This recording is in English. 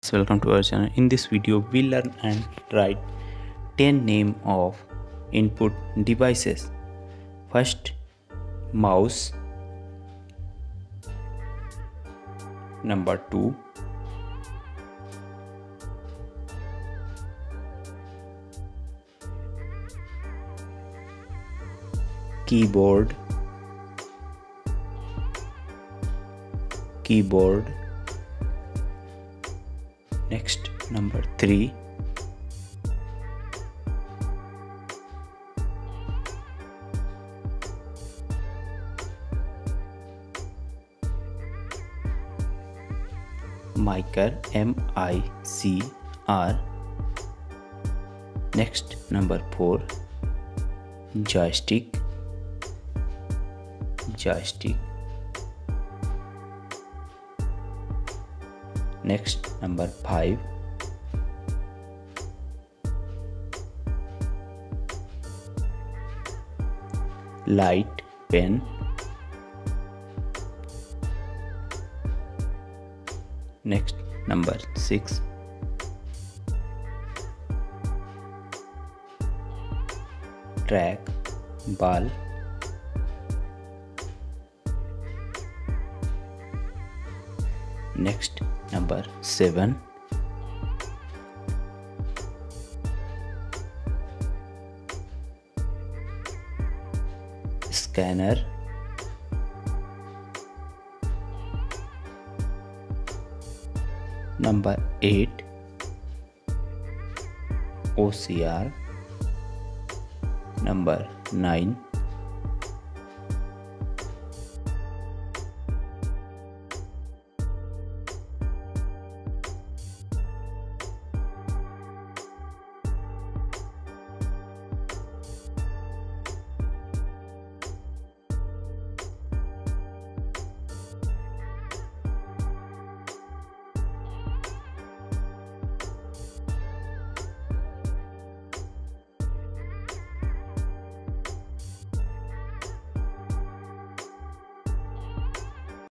Welcome to our channel. In this video we learn and write 10 name of input devices. First, mouse. Number 2, keyboard. Next, number 3, micer, M-I-C-R. Next, number 4, joystick. Next, number 5, light pen. Next, number 6, track ball. Next, number 7, scanner. Number 8, OCR. Number 9,